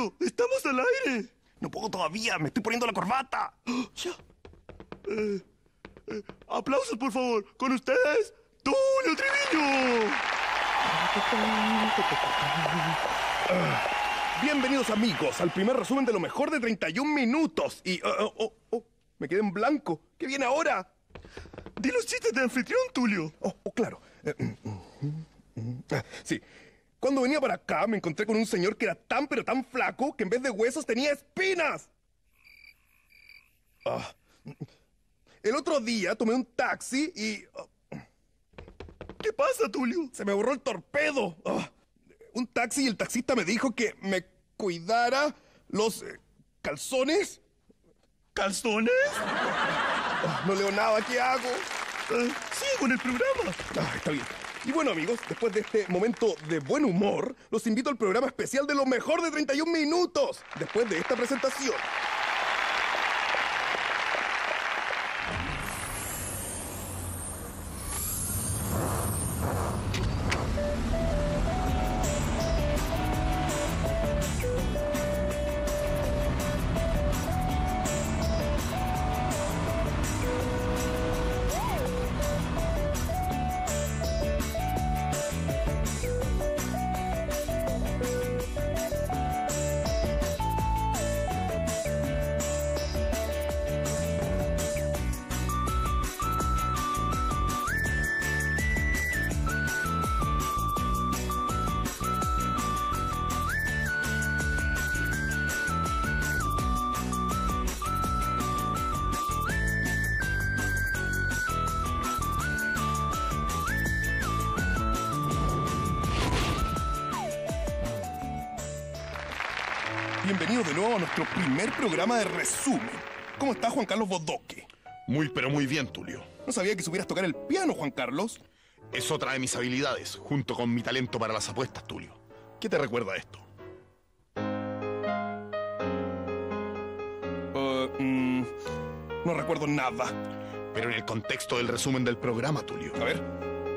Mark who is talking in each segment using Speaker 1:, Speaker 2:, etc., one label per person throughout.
Speaker 1: Tulio, estamos al aire.
Speaker 2: No puedo todavía, me estoy poniendo la corbata.
Speaker 1: Ya. Aplausos, por favor. Con ustedes, Tulio Triviño.
Speaker 2: Bienvenidos, amigos, al primer resumen de lo mejor de 31 minutos. Y... me quedé en blanco. ¿Qué viene ahora?
Speaker 1: Di los chistes de anfitrión, Tulio.
Speaker 2: Claro. Sí. Cuando venía para acá me encontré con un señor que era tan pero tan flaco que en vez de huesos tenía espinas. El otro día tomé un taxi y...
Speaker 1: ¿Qué pasa, Tulio?
Speaker 2: Se me borró el torpedo. Un taxi y el taxista me dijo que me cuidara los calzones.
Speaker 1: ¿Calzones?
Speaker 2: No leo nada, ¿qué hago?
Speaker 1: Sigue con el programa.
Speaker 2: Está bien. Y bueno, amigos, después de este momento de buen humor, los invito al programa especial de lo mejor de 31 minutos. Después de esta presentación. Bienvenidos de nuevo a nuestro primer programa de resumen. ¿Cómo está Juan Carlos Bodoque?
Speaker 3: Muy, pero muy bien, Tulio.
Speaker 2: No sabía que supieras tocar el piano, Juan Carlos.
Speaker 3: Es otra de mis habilidades, junto con mi talento para las apuestas, Tulio. ¿Qué te recuerda esto?
Speaker 2: No recuerdo nada.
Speaker 3: Pero en el contexto del resumen del programa, Tulio.
Speaker 2: A ver.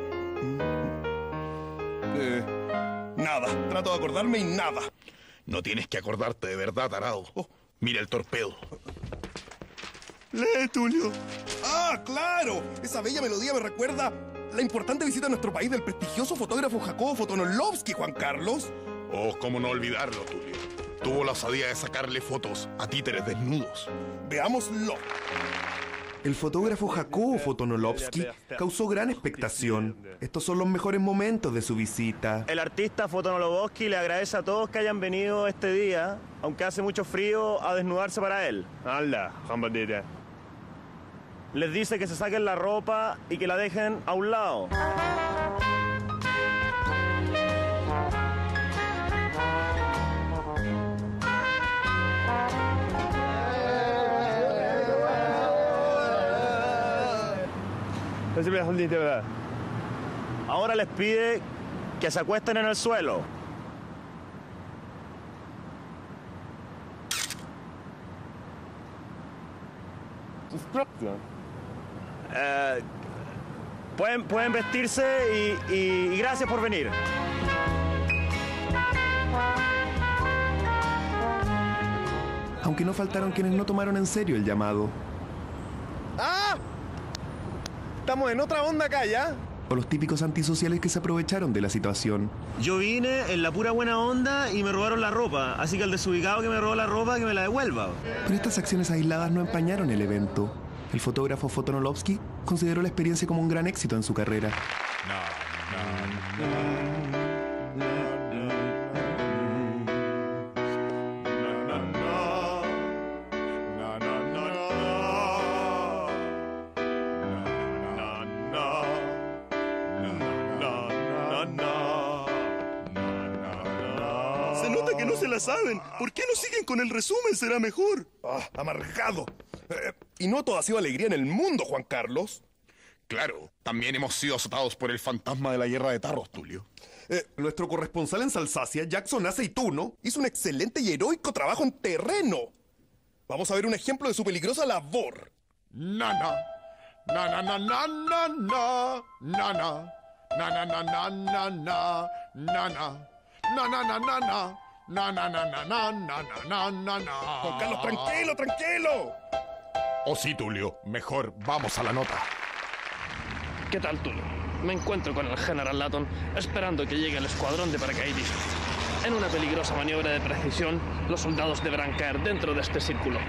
Speaker 2: Nada. Trato de acordarme y nada.
Speaker 3: No tienes que acordarte de verdad, tarado. Mira el torpedo.
Speaker 1: Lee, Tulio.
Speaker 2: ¡Claro! Esa bella melodía me recuerda la importante visita a nuestro país del prestigioso fotógrafo Jacobo Fotonolovsky, Juan Carlos.
Speaker 3: Cómo no olvidarlo, Tulio. Tuvo la osadía de sacarle fotos a títeres desnudos.
Speaker 2: Veámoslo.
Speaker 4: El fotógrafo Jacobo Fotonolovsky causó gran expectación. Estos son los mejores momentos de su visita.
Speaker 5: El artista Fotonolovsky le agradece a todos que hayan venido este día, aunque hace mucho frío, a desnudarse para él. Les dice que se saquen la ropa y que la dejen a un lado. Ahora les pide que se acuesten en el suelo. Pueden vestirse y gracias por venir.
Speaker 4: Aunque no faltaron quienes no tomaron en serio el llamado.
Speaker 2: Estamos en otra onda acá, ¿ya?
Speaker 4: O los típicos antisociales que se aprovecharon de la situación.
Speaker 5: Yo vine en la pura buena onda y me robaron la ropa, así que el desubicado que me robó la ropa, que me la devuelva.
Speaker 4: Pero estas acciones aisladas no empañaron el evento. El fotógrafo Fotonolovsky consideró la experiencia como un gran éxito en su carrera.
Speaker 1: Se nota que no se la saben. ¿Por qué no siguen con el resumen? Será mejor.
Speaker 2: Amargado. Y no todo ha sido alegría en el mundo, Juan Carlos.
Speaker 3: Claro, también hemos sido azotados por el fantasma de la guerra de tarros, Tulio.
Speaker 2: Nuestro corresponsal en Alsacia, Jackson Aceituno, hizo un excelente y heroico trabajo en terreno. Vamos a ver un ejemplo de su peligrosa labor.
Speaker 3: Nana, nana, nana, nana, nana, nana, nana, nana, nana, nana, nana, nana, No, no, no, no, no, no, no, no, no.
Speaker 2: Juan Carlos, tranquilo, tranquilo.
Speaker 3: Oh, sí, Tulio. Mejor vamos a la nota.
Speaker 6: ¿Qué tal, Tulio? Me encuentro con el General Latton esperando que llegue el escuadrón de paracaidistas. En una peligrosa maniobra de precisión, los soldados deberán caer dentro de este círculo.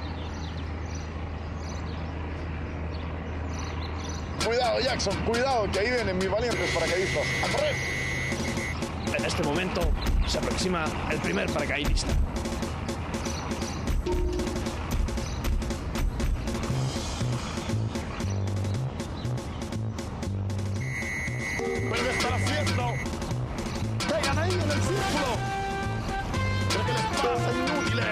Speaker 7: Cuidado, Jackson, cuidado, que ahí vienen mis valientes paracaidistas. ¡A correr!
Speaker 6: En este momento se aproxima el primer paracaidista.
Speaker 7: ¿Pero qué están haciendo? ¡Caigan ahí en el círculo! ¿Pero qué les pasa, inútiles?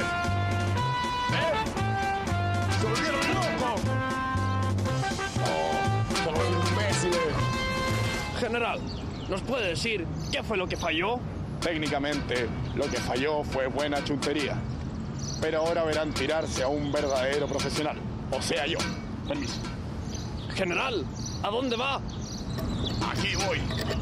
Speaker 7: ¡Se volvieron locos! ¡Oh, son los imbéciles!
Speaker 6: General, ¿nos puede decir qué fue lo que falló?
Speaker 7: Técnicamente, lo que falló fue buena chuntería. Pero ahora verán tirarse a un verdadero profesional. O sea, yo. Permiso.
Speaker 6: General, ¿a dónde va?
Speaker 3: Aquí voy.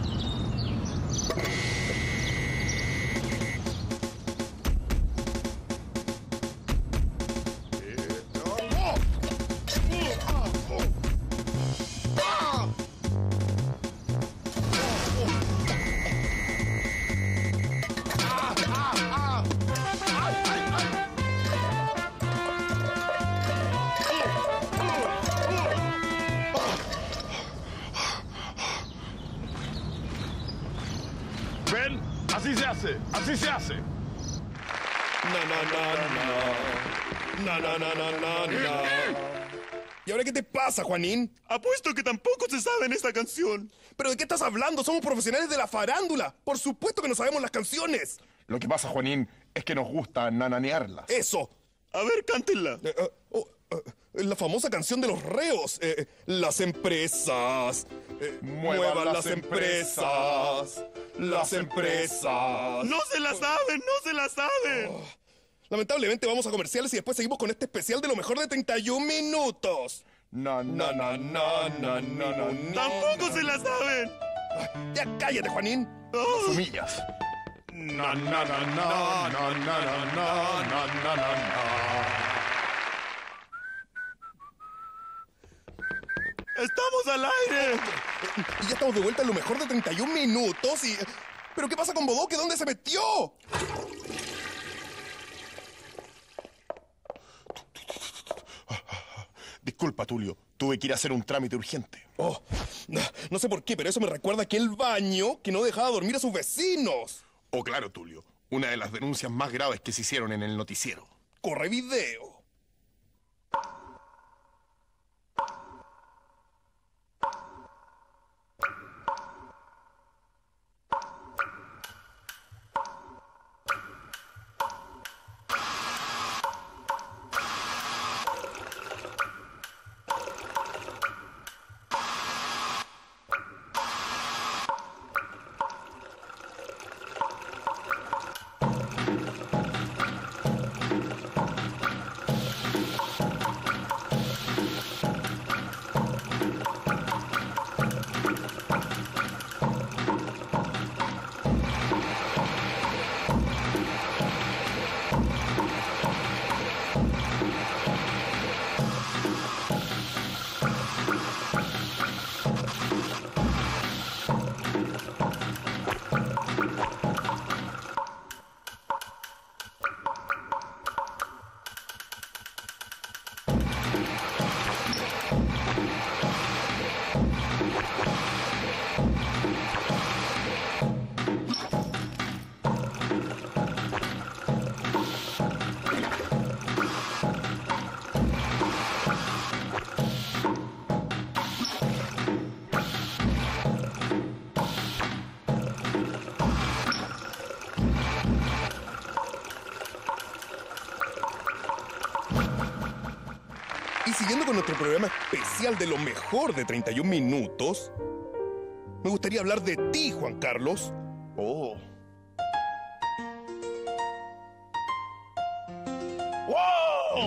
Speaker 3: ¿Ven? Así se hace. Así se hace.
Speaker 2: No. ¿Y ahora qué te pasa, Juanín?
Speaker 1: Apuesto que tampoco se sabe en esta canción.
Speaker 2: ¿Pero de qué estás hablando? Somos profesionales de la farándula. Por supuesto que no sabemos las canciones.
Speaker 3: Lo que pasa, Juanín, es que nos gusta nananearlas.
Speaker 2: Eso.
Speaker 1: A ver, cántenla.
Speaker 2: La famosa canción de los reos. Las empresas. Muevan las empresas. Las empresas.
Speaker 1: No se la saben, no se la saben.
Speaker 2: Lamentablemente vamos a comerciales y después seguimos con este especial de lo mejor de 31 minutos.
Speaker 3: No.
Speaker 1: Tampoco se la saben.
Speaker 2: Ya cállate, Juanín.
Speaker 3: Nos humillas. No.
Speaker 1: ¡Estamos al aire!
Speaker 2: Y ya estamos de vuelta en lo mejor de 31 minutos y... ¿Pero qué pasa con Bodoque? ¿Dónde se metió?
Speaker 3: Disculpa, Tulio. Tuve que ir a hacer un trámite urgente.
Speaker 2: No sé por qué, pero eso me recuerda a aquel baño que no dejaba dormir a sus vecinos.
Speaker 3: Oh, claro, Tulio. Una de las denuncias más graves que se hicieron en el noticiero.
Speaker 2: Corre video. Siguiendo con nuestro programa especial de lo mejor de 31 minutos, me gustaría hablar de ti, Juan Carlos.
Speaker 3: Oh.
Speaker 2: ¡Wow!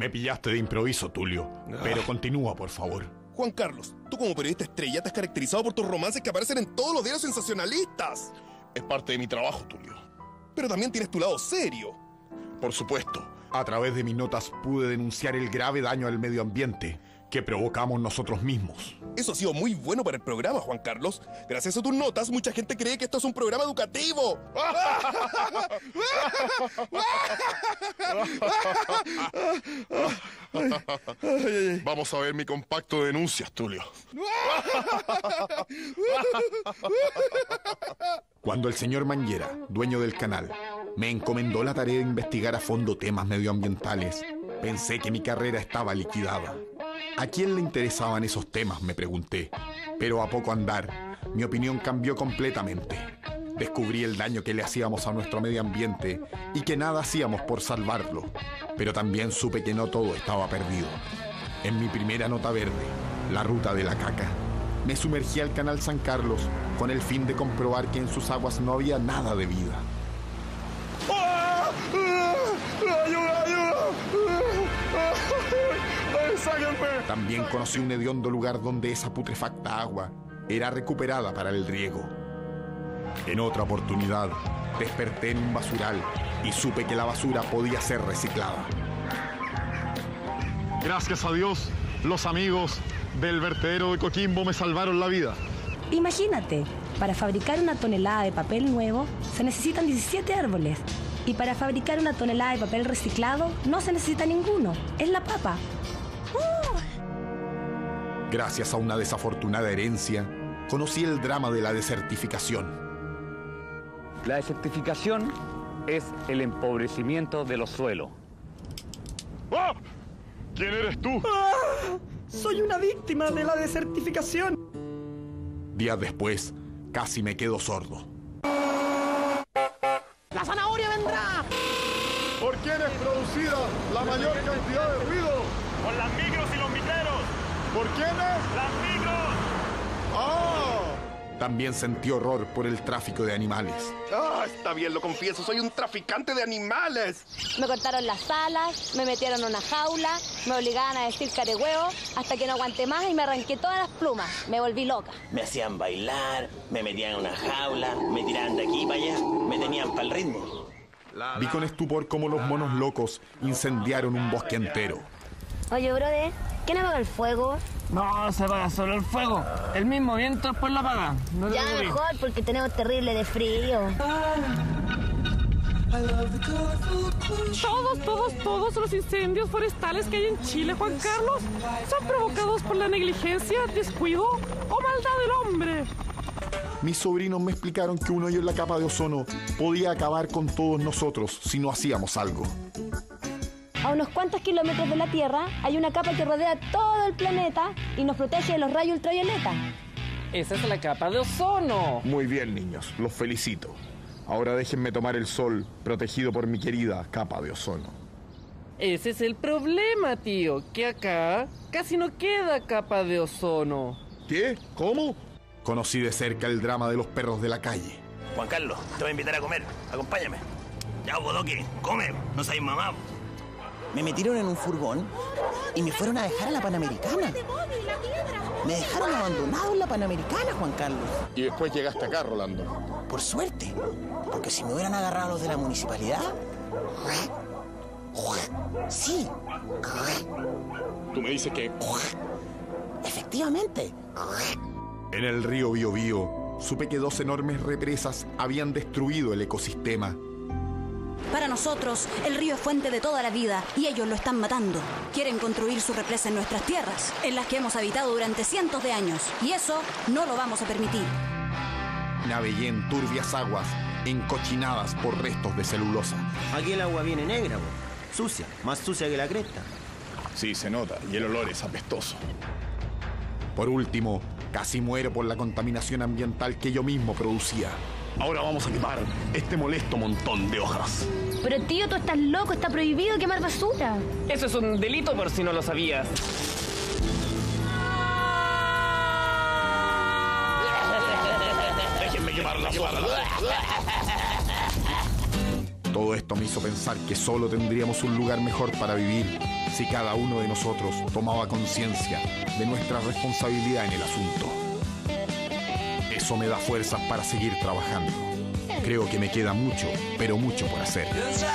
Speaker 3: Me pillaste de improviso, Tulio. Pero continúa, por favor.
Speaker 2: Juan Carlos, tú como periodista estrella te has caracterizado por tus romances que aparecen en todos los diarios sensacionalistas.
Speaker 3: Es parte de mi trabajo, Tulio.
Speaker 2: Pero también tienes tu lado serio.
Speaker 3: Por supuesto, a través de mis notas pude denunciar el grave daño al medio ambiente que provocamos nosotros mismos.
Speaker 2: Eso ha sido muy bueno para el programa, Juan Carlos. Gracias a tus notas, mucha gente cree que esto es un programa educativo.
Speaker 3: Vamos a ver mi compacto de denuncias, Tulio. Cuando el señor Manguera, dueño del canal, me encomendó la tarea de investigar a fondo temas medioambientales, pensé que mi carrera estaba liquidada. ¿A quién le interesaban esos temas?, me pregunté. Pero a poco andar, mi opinión cambió completamente. Descubrí el daño que le hacíamos a nuestro medio ambiente y que nada hacíamos por salvarlo. Pero también supe que no todo estaba perdido. En mi primera nota verde, La Ruta de la Caca, me sumergí al canal San Carlos con el fin de comprobar que en sus aguas no había nada de vida.
Speaker 1: ¡Ayuda, ayuda! ¡Sáquenme!
Speaker 3: También conocí un hediondo lugar donde esa putrefacta agua era recuperada para el riego. En otra oportunidad, desperté en un basural y supe que la basura podía ser reciclada.
Speaker 7: Gracias a Dios, los amigos del vertedero de Coquimbo me salvaron la vida.
Speaker 8: Imagínate, para fabricar una tonelada de papel nuevo se necesitan 17 árboles. Y para fabricar una tonelada de papel reciclado no se necesita ninguno. Es la papa.
Speaker 3: Gracias a una desafortunada herencia, conocí el drama de la desertificación.
Speaker 9: La desertificación es el empobrecimiento de los suelos.
Speaker 7: ¡Ah! ¿Quién eres tú?
Speaker 10: Soy una víctima de la desertificación.
Speaker 3: Días después, casi me quedo sordo.
Speaker 10: ¡La zanahoria vendrá!
Speaker 7: ¿Por quién es producida la mayor cantidad de ruido?
Speaker 5: Por las micros y los micreros.
Speaker 7: ¿Por quiénes?
Speaker 5: ¡Las micros!
Speaker 7: ¡Ah!
Speaker 3: También sentí horror por el tráfico de animales.
Speaker 2: Ah, está bien, lo confieso, soy un traficante de animales.
Speaker 11: Me cortaron las alas, me metieron en una jaula, me obligaban a decir carehuevo, hasta que no aguanté más y me arranqué todas las plumas. Me volví loca.
Speaker 12: Me hacían bailar, me metían en una jaula, me tiraban de aquí para allá, me tenían para el ritmo.
Speaker 3: Vi con estupor cómo los monos locos incendiaron un bosque entero.
Speaker 11: Oye, brother, ¿quién apaga el fuego?
Speaker 6: No, se apaga solo el fuego. El mismo viento después lo apaga. No te
Speaker 11: Ya
Speaker 6: preocupes.
Speaker 11: mejor, porque tenemos terrible de frío.
Speaker 13: Todos los incendios forestales que hay en Chile, Juan Carlos, son provocados por la negligencia, descuido o maldad del hombre.
Speaker 3: Mis sobrinos me explicaron que un hoyo en la capa de ozono podía acabar con todos nosotros si no hacíamos algo.
Speaker 11: A unos cuantos kilómetros de la Tierra hay una capa que rodea todo el planeta y nos protege de los rayos ultravioleta.
Speaker 6: Esa es la capa de ozono.
Speaker 3: Muy bien, niños, los felicito. Ahora déjenme tomar el sol, protegido por mi querida capa de ozono.
Speaker 6: Ese es el problema, tío, que acá casi no queda capa de ozono.
Speaker 3: ¿Qué? ¿Cómo? Conocí de cerca el drama de los perros de la calle.
Speaker 12: Juan Carlos, te voy a invitar a comer. Acompáñame. Ya, Bodoque, come. No seas mamá.
Speaker 14: Me metieron en un furgón y me fueron a dejar a la Panamericana. Me dejaron abandonado en la Panamericana, Juan Carlos.
Speaker 7: Y después llegaste acá, Rolando.
Speaker 14: Por suerte, porque si me hubieran agarrado los de la municipalidad... Sí.
Speaker 7: Tú me dices que...
Speaker 14: Efectivamente.
Speaker 3: En el río Biobío, supe que 2 enormes represas habían destruido el ecosistema.
Speaker 8: Para nosotros, el río es fuente de toda la vida y ellos lo están matando. Quieren construir su represa en nuestras tierras, en las que hemos habitado durante cientos de años. Y eso no lo vamos a permitir.
Speaker 3: Navegué en turbias aguas, encochinadas por restos de celulosa.
Speaker 12: Aquí el agua viene negra, sucia, más sucia que la cresta.
Speaker 7: Sí, se nota, y el olor es apestoso.
Speaker 3: Por último, casi muero por la contaminación ambiental que yo mismo producía.
Speaker 7: Ahora vamos a quemar este molesto montón de hojas.
Speaker 11: Pero tío, tú estás loco, está prohibido quemar basura.
Speaker 6: Eso es un delito por si no lo sabías.
Speaker 7: Déjenme quemar las hojas.
Speaker 3: Todo esto me hizo pensar que solo tendríamos un lugar mejor para vivir si cada uno de nosotros tomaba conciencia de nuestra responsabilidad en el asunto. Eso me da fuerzas para seguir trabajando. Creo que me queda mucho, pero mucho por hacer.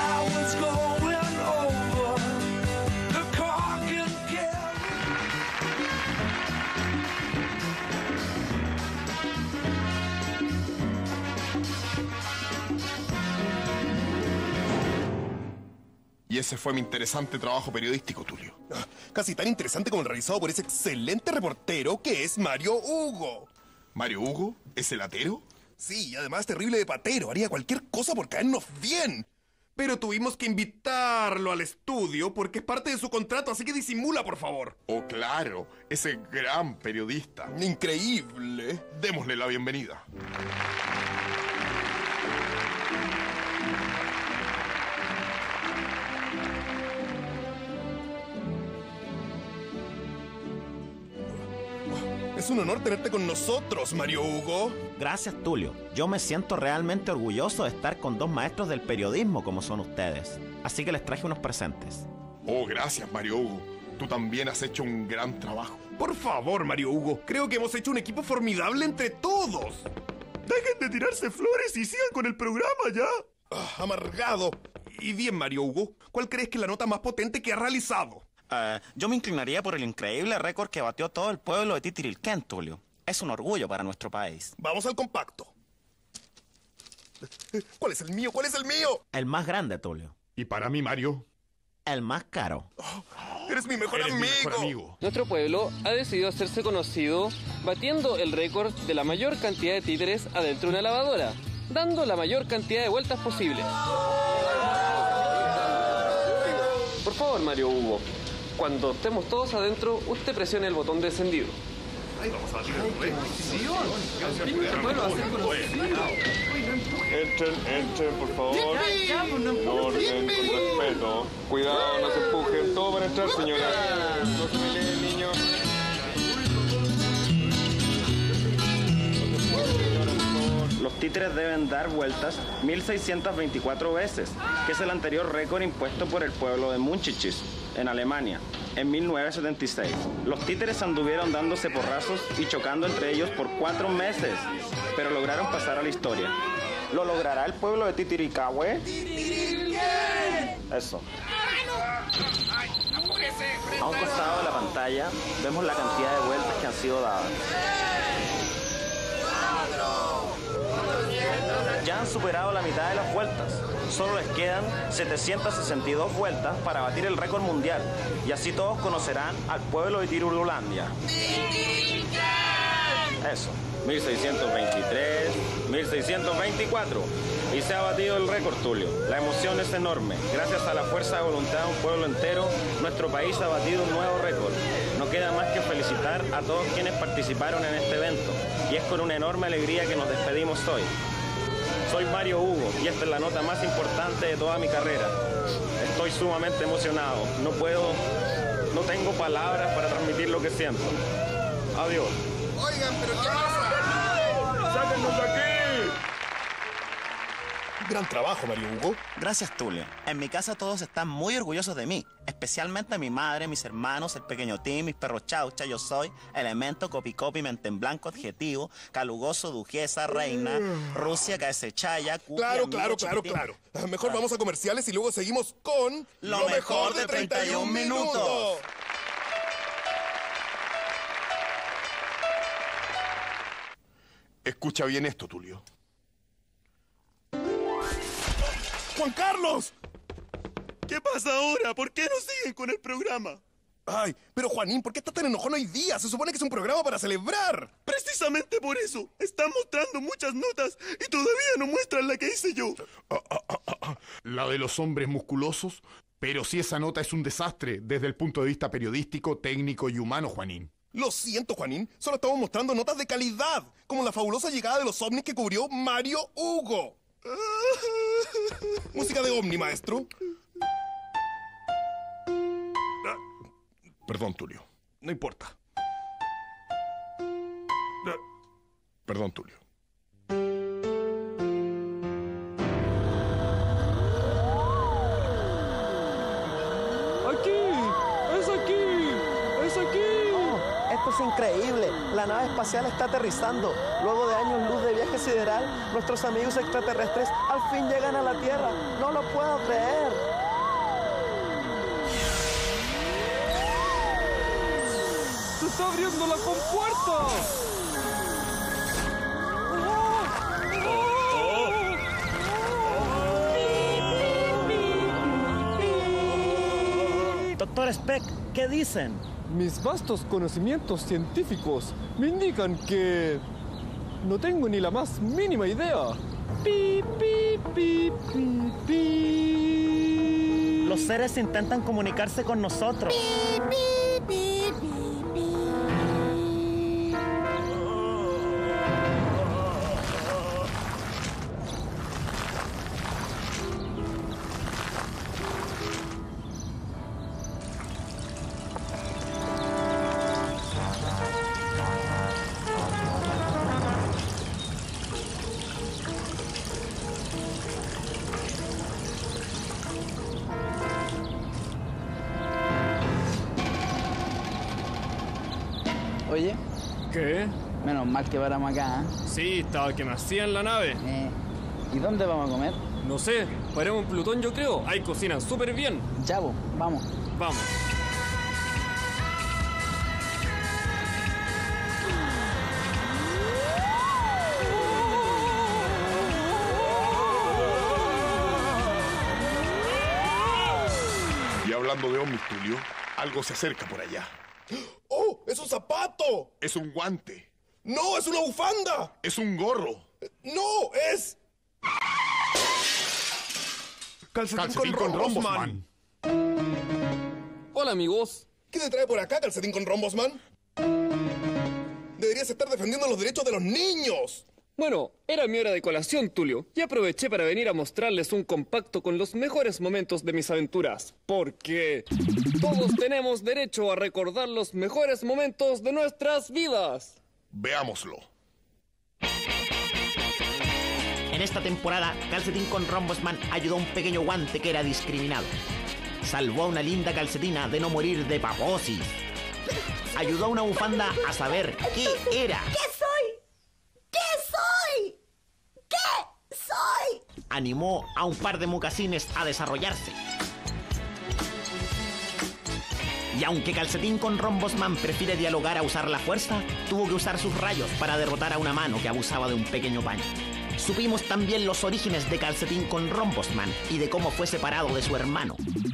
Speaker 2: Y ese fue mi interesante trabajo periodístico, Tulio. Casi tan interesante como el realizado por ese excelente reportero que es Mario Hugo. ¿Mario Hugo? ¿Ese latero? Sí, y además terrible de patero. Haría cualquier cosa por caernos bien.
Speaker 4: Pero tuvimos que invitarlo al estudio porque es parte de su contrato, así que disimula, por favor.
Speaker 2: Oh, claro. Ese gran periodista. Increíble. Démosle la bienvenida. Es un honor tenerte con nosotros, Mario Hugo.
Speaker 12: Gracias, Tulio. Yo me siento realmente orgulloso de estar con dos maestros del periodismo como son ustedes. Así que les traje unos presentes.
Speaker 2: Oh, gracias, Mario Hugo. Tú también has hecho un gran trabajo.
Speaker 4: Por favor, Mario Hugo. Creo que hemos hecho un equipo formidable entre todos.
Speaker 1: Dejen de tirarse flores y sigan con el programa ya.
Speaker 2: Amargado.
Speaker 4: Y bien, Mario Hugo, ¿cuál crees que es la nota más potente que ha realizado?
Speaker 12: Yo me inclinaría por el increíble récord que batió todo el pueblo de Titirilquén, Tulio. Es un orgullo para nuestro país.
Speaker 2: Vamos al compacto. ¿Cuál es el mío? ¿Cuál es el mío?
Speaker 12: El más grande, Tulio.
Speaker 3: ¿Y para mí, Mario?
Speaker 12: El más caro.
Speaker 2: Eres mi mejor amigo.
Speaker 6: Nuestro pueblo ha decidido hacerse conocido batiendo el récord de la mayor cantidad de títeres adentro de una lavadora, dando la mayor cantidad de vueltas posibles. Por favor, Mario Hugo, cuando estemos todos adentro, usted presione el botón de encendido.
Speaker 1: Vamos a tirar
Speaker 7: Entren, por favor. En orden, con respeto. Cuidado, no se empujen. Todo para entrar, señora. No se peleen, niños.
Speaker 5: Los títeres deben dar vueltas 1624 veces, que es el anterior récord impuesto por el pueblo de Munchichis, en Alemania, en 1976. Los títeres anduvieron dándose porrazos y chocando entre ellos por 4 meses, pero lograron pasar a la historia. ¿Lo logrará el pueblo de Titiricahue? Eso. A un costado de la pantalla vemos la cantidad de vueltas que han sido dadas. Ya han superado la mitad de las vueltas. Solo les quedan 762 vueltas para batir el récord mundial. Y así todos conocerán al pueblo de Tirurulandia. Eso. 1623, 1624. Y se ha batido el récord, Tulio. La emoción es enorme. Gracias a la fuerza de voluntad de un pueblo entero, nuestro país ha batido un nuevo récord. No queda más que felicitar a todos quienes participaron en este evento. Y es con una enorme alegría que nos despedimos hoy. Soy Mario Hugo y esta es la nota más importante de toda mi carrera. Estoy sumamente emocionado. No tengo palabras para transmitir lo que siento. Adiós.
Speaker 2: Oigan, pero ¿qué pasa?
Speaker 1: ¡Sáquennos de aquí!
Speaker 2: Gran trabajo, Mario Hugo.
Speaker 12: Gracias, Tulio. En mi casa todos están muy orgullosos de mí, especialmente mi madre, mis hermanos, el pequeño Tim, mis perros Chaucha. Yo soy elemento, copi, mente en blanco, adjetivo, calugoso, duquesa, reina, Rusia, Chaya,
Speaker 2: Claro. Mejor vamos a comerciales y luego seguimos con...
Speaker 12: Lo mejor de 31 minutos.
Speaker 2: Escucha bien esto, Tulio.
Speaker 1: ¡Juan Carlos! ¿Qué pasa ahora? ¿Por qué no siguen con el programa?
Speaker 2: Ay, pero Juanín, ¿por qué estás tan enojón hoy día? Se supone que es un programa para celebrar.
Speaker 1: Precisamente por eso. Están mostrando muchas notas y todavía no muestran la que hice yo.
Speaker 3: La de los hombres musculosos. Pero si esa nota es un desastre desde el punto de vista periodístico, técnico y humano, Juanín.
Speaker 2: Lo siento, Juanín. Solo estamos mostrando notas de calidad, como la fabulosa llegada de los ovnis que cubrió Mario Hugo. Música de ovni, maestro. Perdón, Tulio.
Speaker 4: No importa.
Speaker 2: Perdón, Tulio.
Speaker 13: Aquí,
Speaker 14: Esto es increíble. La nave espacial está aterrizando. Luego de años luz de viaje sideral, nuestros amigos extraterrestres al fin llegan a la Tierra. No lo puedo creer.
Speaker 13: ¡Se está abriendo la compuerta!
Speaker 14: Doctor Speck, ¿qué dicen?
Speaker 15: Mis vastos conocimientos científicos me indican que no tengo ni la más mínima idea. Pi, pi, pi, pi, pi.
Speaker 14: Los seres intentan comunicarse con nosotros.
Speaker 16: Pi, pi, pi, pi, pi.
Speaker 17: Oye.
Speaker 15: ¿Qué?
Speaker 17: Menos mal que paramos acá, ¿eh?
Speaker 15: Sí, estaba que me hacía en la nave.
Speaker 17: ¿Y dónde vamos a comer?
Speaker 15: No sé, paremos en Plutón yo creo. Ahí cocinan súper bien.
Speaker 17: Ya, vamos.
Speaker 15: Vamos.
Speaker 2: Y hablando de ovnis, Tulio, algo se acerca por allá.
Speaker 1: ¡Oh! ¡Es un zapato!
Speaker 2: Es un guante.
Speaker 1: ¡No! ¡Es una bufanda!
Speaker 2: Es un gorro.
Speaker 1: ¡No! ¡Es...
Speaker 3: Calcetín con Rombosman.
Speaker 15: Hola, amigos.
Speaker 1: ¿Qué te trae por acá, calcetín con Rombosman? Deberías estar defendiendo los derechos de los niños.
Speaker 15: Bueno, era mi hora de colación, Tulio, y aproveché para venir a mostrarles un compacto con los mejores momentos de mis aventuras. Porque todos tenemos derecho a recordar los mejores momentos de nuestras vidas.
Speaker 2: Veámoslo.
Speaker 12: En esta temporada, Calcetín con Rombosman ayudó a un pequeño guante que era discriminado. Salvó a una linda calcetina de no morir de paposis. Ayudó a una bufanda a saber qué era.
Speaker 16: ¿Qué soy? ¿Qué soy? ¿Qué soy?
Speaker 12: Animó a un par de mocasines a desarrollarse. Y aunque Calcetín con Rombosman prefiere dialogar a usar la fuerza, tuvo que usar sus rayos para derrotar a una mano que abusaba de un pequeño paño. Supimos también los orígenes de Calcetín con Rombosman y de cómo fue separado de su hermano.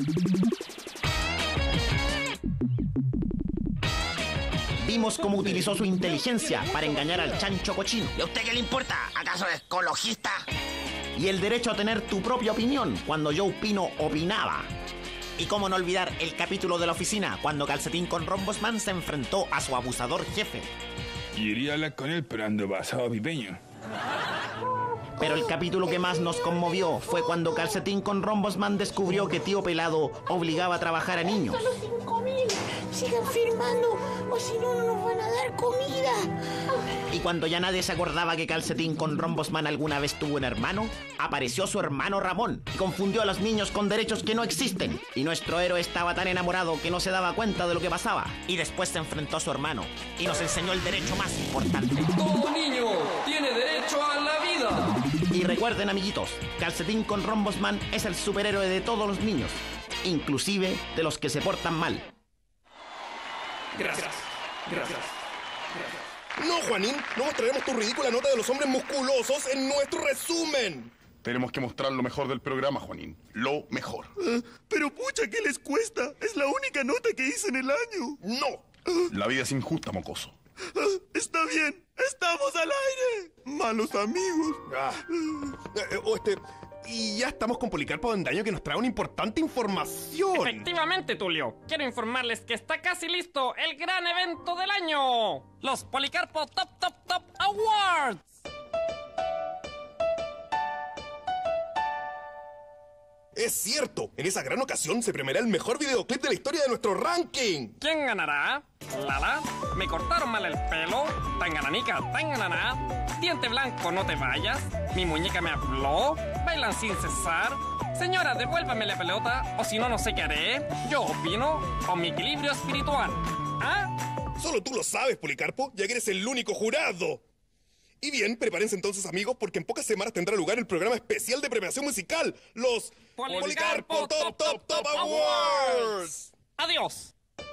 Speaker 12: Vimos cómo utilizó su inteligencia para engañar al chancho cochino.
Speaker 14: ¿Y a usted qué le importa? ¿Acaso es ecologista?
Speaker 12: Y el derecho a tener tu propia opinión cuando Joe Pino opinaba. Y cómo no olvidar el capítulo de la oficina cuando Calcetín con Rombosman se enfrentó a su abusador jefe.
Speaker 18: Iría a hablar con él, pero ando pasado pipeño.
Speaker 12: Pero el capítulo que más nos conmovió fue cuando Calcetín con Rombosman descubrió que Tío Pelado obligaba a trabajar a niños.
Speaker 16: Solo 5.000. Sigan firmando o si no, no nos van a dar comida.
Speaker 12: Y cuando ya nadie se acordaba que Calcetín con Rombosman alguna vez tuvo un hermano, apareció su hermano Ramón y confundió a los niños con derechos que no existen. Y nuestro héroe estaba tan enamorado que no se daba cuenta de lo que pasaba. Y después se enfrentó a su hermano y nos enseñó el derecho más importante.
Speaker 15: Todo niño tiene derecho a la vida.
Speaker 12: Y recuerden, amiguitos, Calcetín con Rombosman es el superhéroe de todos los niños, inclusive de los que se portan mal.
Speaker 15: Gracias.
Speaker 1: No, Juanín, no mostraremos tu ridícula nota de los hombres musculosos en nuestro resumen.
Speaker 2: Tenemos que mostrar lo mejor del programa, Juanín. Lo mejor.
Speaker 1: Pero pucha, ¿qué les cuesta? Es la única nota que hice en el año. No.
Speaker 2: La vida es injusta, mocoso.
Speaker 1: Está bien. ¡Estamos al aire! ¡Malos amigos! Y ya estamos con Policarpo Avendaño que nos trae una importante información.
Speaker 6: Efectivamente, Tulio. Quiero informarles que está casi listo el gran evento del año. Los Policarpo Top Awards.
Speaker 1: Es cierto, en esa gran ocasión se premiará el mejor videoclip de la historia de nuestro ranking.
Speaker 6: ¿Quién ganará? Lala, me cortaron mal el pelo. Tangananica, tangananá. Diente blanco, no te vayas. Mi muñeca me habló. Bailan sin cesar. Señora, devuélvame la pelota, o si no, no sé qué haré. Yo opino con mi equilibrio espiritual. ¿Ah?
Speaker 1: Solo tú lo sabes, Policarpo, ya que eres el único jurado. Y bien, prepárense entonces, amigos, porque en pocas semanas tendrá lugar el programa especial de premiación musical, los Policarpo Top Awards.
Speaker 6: ¡Adiós!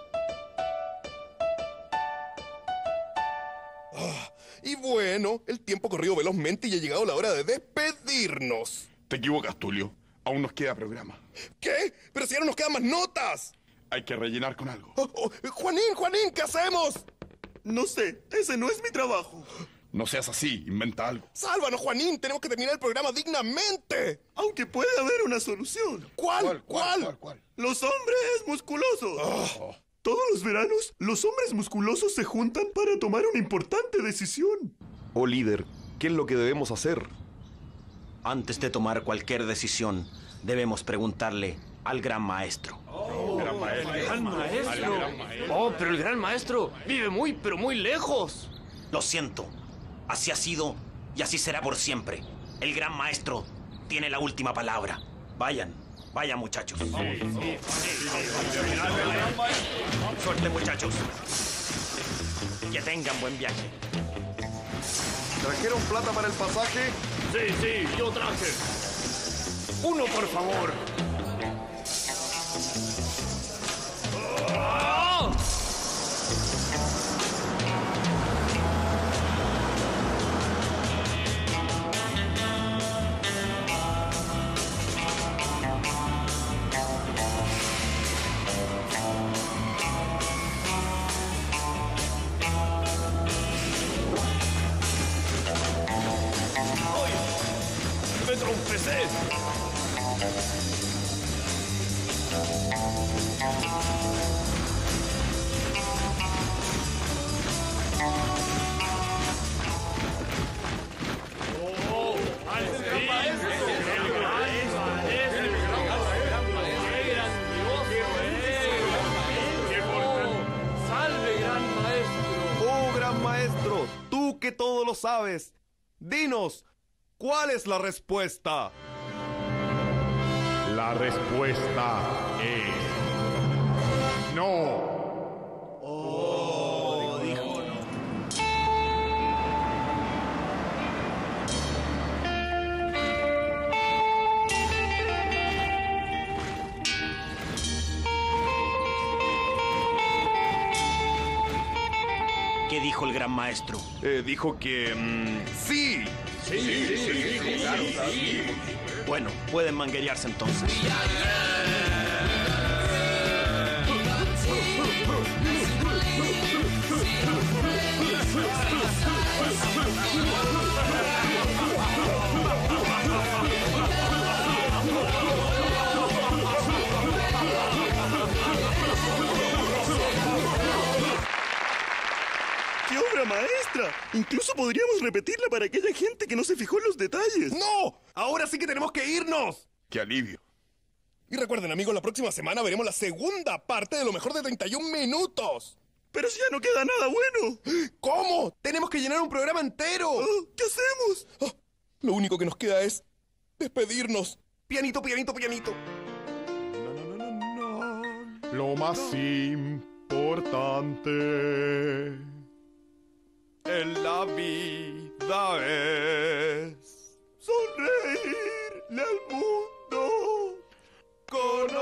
Speaker 1: Y bueno, el tiempo ha corrido velozmente y ha llegado la hora de despedirnos.
Speaker 2: Te equivocas, Tulio. Aún nos queda programa.
Speaker 1: ¿Qué? Pero si ya no nos quedan más notas.
Speaker 2: Hay que rellenar con algo.
Speaker 1: Juanín, ¿qué hacemos?
Speaker 4: No sé, ese no es mi trabajo.
Speaker 2: No seas así, inventa algo.
Speaker 1: Sálvanos, Juanín, tenemos que terminar el programa dignamente.
Speaker 4: Aunque puede haber una solución.
Speaker 1: ¿Cuál?
Speaker 4: Los hombres musculosos. Todos los veranos, los hombres musculosos se juntan para tomar una importante decisión.
Speaker 19: Oh, líder, ¿qué es lo que debemos hacer?
Speaker 12: Antes de tomar cualquier decisión, debemos preguntarle al gran maestro.
Speaker 6: ¿Gran maestro? Oh, pero el gran maestro vive muy, pero muy lejos.
Speaker 12: Lo siento. Así ha sido y así será por siempre. El gran maestro tiene la última palabra. Vayan, muchachos. Suerte, muchachos. Que tengan buen viaje.
Speaker 19: ¿Trajeron plata para el pasaje?
Speaker 6: Sí, yo traje. Uno, por favor. ¡Me trompecé! ¡Salve, gran maestro!
Speaker 4: Oh, gran maestro, tú que todo lo sabes, dinos, ¿cuál es la respuesta?
Speaker 3: La respuesta es no.
Speaker 12: ¿Qué dijo el gran maestro?
Speaker 4: Dijo que... ¡sí!
Speaker 6: Sí, claro.
Speaker 12: Bueno, pueden manguerearse entonces.
Speaker 4: ¡Qué obra maestra! Incluso podríamos repetirla para aquella gente que no se fijó en los detalles.
Speaker 1: ¡No! ¡Ahora sí que tenemos que irnos!
Speaker 2: ¡Qué alivio!
Speaker 1: Y recuerden, amigos, la próxima semana veremos la segunda parte de lo mejor de 31 minutos.
Speaker 4: Pero si ya no queda nada bueno.
Speaker 1: ¿Cómo? Tenemos que llenar un programa entero.
Speaker 4: ¿Qué hacemos?
Speaker 1: Lo único que nos queda es despedirnos.
Speaker 4: Pianito.
Speaker 3: Lo más importante
Speaker 4: en la vida es sonreírle al mundo con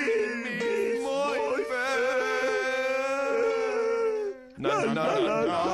Speaker 4: optimismo y fe. Na, na, na, na.